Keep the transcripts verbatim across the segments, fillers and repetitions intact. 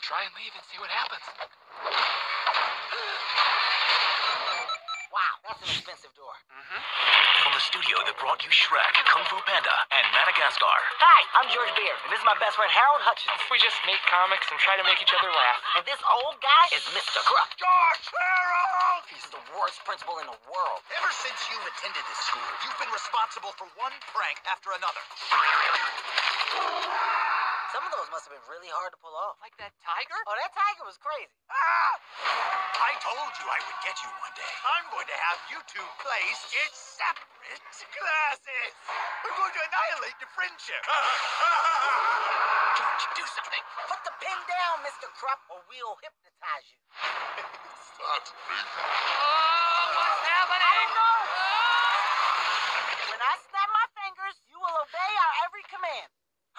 try and leave and see what happens. Wow, that's an expensive door. Mm-hmm. From the studio that brought you Shrek, Kung Fu Panda, and Madagascar. Hi, I'm George Beard, and this is my best friend Harold Hutchins. We just make comics and try to make each other laugh. And this old guy is Mister Crook. George Harold! He's the worst principal in the world. Ever since you've attended this school, you've been responsible for one prank after another. Some of those must have been really hard to pull off. Like that tiger? Oh, that tiger was crazy. Ah! I told you I would get you one day. I'm going to have you two placed in separate classes. We're going to annihilate your friendship. George, do something. Put the pin down, Mister Krupp, or we'll hypnotize you. That's me. Oh, what's happening? I don't know. When I snap my fingers, you will obey our every command.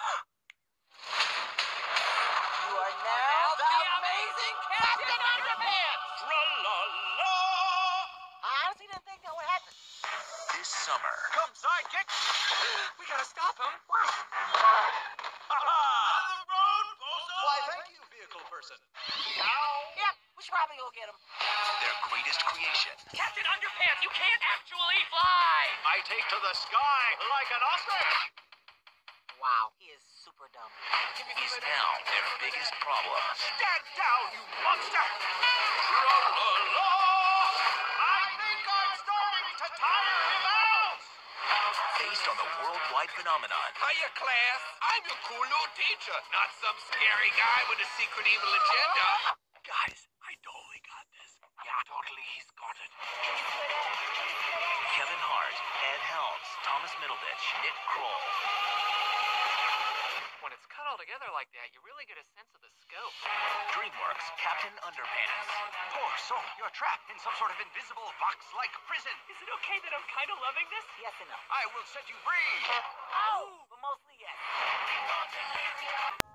You are now the amazing Captain Underpants! Tra-la-la! I honestly didn't think that would happen. This summer, Come, sidekick. We gotta stop him. Why? On the road, bozo. Why, thank you, vehicle person. Yeah, we should probably go get him. their greatest creation. Captain Underpants, you can't actually fly! I take to the sky like an ostrich. Wow, he is super dumb. Is now their biggest problem. Stand down, you monster! Tra-la-la! I think I'm starting to tire him out! Based on the worldwide phenomenon, Hiya, class. I'm your cool new teacher, not some scary guy with a secret evil agenda. Guys, I totally got this. Yeah, totally, he's got it. Kevin Hart, Ed Helms, Thomas Middleditch, Nick Kroll. When it's cut all together like that, you really get a sense of the scope. DreamWorks, Captain Underpants. Poor soul, you're trapped in some sort of invisible box-like prison. Is it okay that I'm kind of loving this? Yes and no. I will set you free. Oh, but mostly yes.